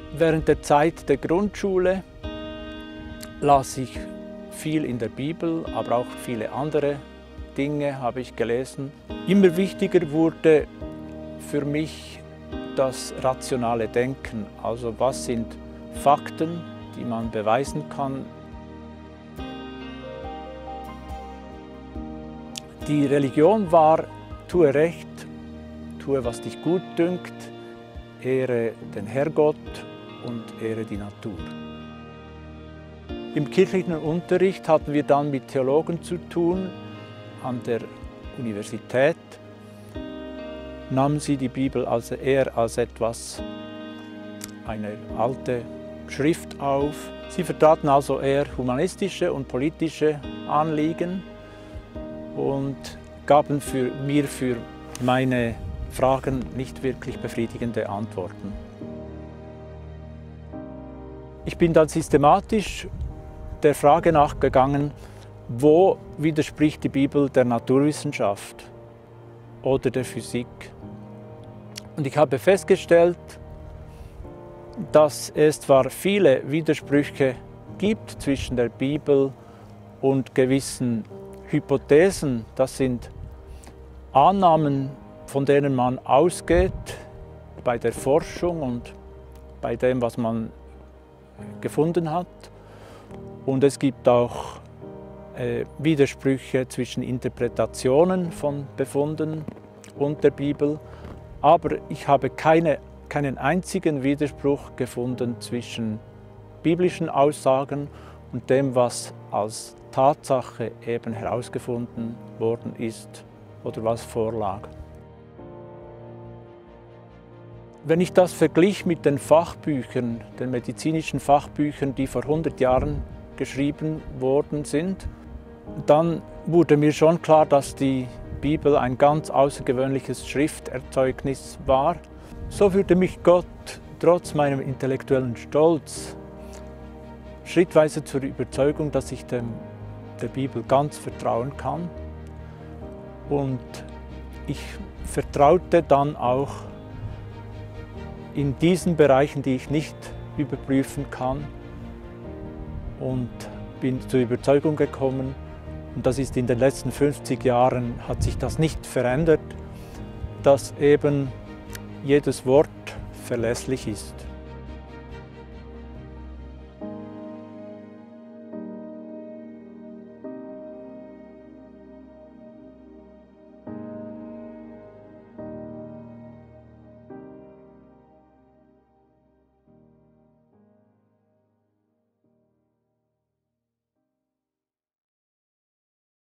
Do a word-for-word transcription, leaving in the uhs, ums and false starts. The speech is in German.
Während der Zeit der Grundschule las ich viel in der Bibel, aber auch viele andere Dinge habe ich gelesen. Immer wichtiger wurde für mich das rationale Denken. Also was sind Fakten, die man beweisen kann. Die Religion war, tue Recht, tue, was dich gut dünkt, ehre den Herrgott und ehre die Natur. Im kirchlichen Unterricht hatten wir dann mit Theologen zu tun. An der Universität nahmen sie die Bibel also eher als etwas, eine alte Schrift auf. Sie vertraten also eher humanistische und politische Anliegen und gaben für mir für meine Fragen nicht wirklich befriedigende Antworten. Ich bin dann systematisch der Frage nachgegangen, wo widerspricht die Bibel der Naturwissenschaft oder der Physik? Und ich habe festgestellt, dass es zwar viele Widersprüche gibt zwischen der Bibel und gewissen Hypothesen, das sind Annahmen, von denen man ausgeht bei der Forschung und bei dem, was man gefunden hat. Und es gibt auch äh, Widersprüche zwischen Interpretationen von Befunden und der Bibel. Aber ich habe keine, keinen einzigen Widerspruch gefunden zwischen biblischen Aussagen und dem, was als Tatsache eben herausgefunden worden ist oder was vorlag. Wenn ich das verglich mit den Fachbüchern, den medizinischen Fachbüchern, die vor hundert Jahren geschrieben worden sind, dann wurde mir schon klar, dass die Bibel ein ganz außergewöhnliches Schrifterzeugnis war. So führte mich Gott trotz meinem intellektuellen Stolz schrittweise zur Überzeugung, dass ich dem, der Bibel ganz vertrauen kann. Und ich vertraute dann auch in diesen Bereichen, die ich nicht überprüfen kann, und bin zur Überzeugung gekommen, und das ist in den letzten fünfzig Jahren, hat sich das nicht verändert, dass eben jedes Wort verlässlich ist.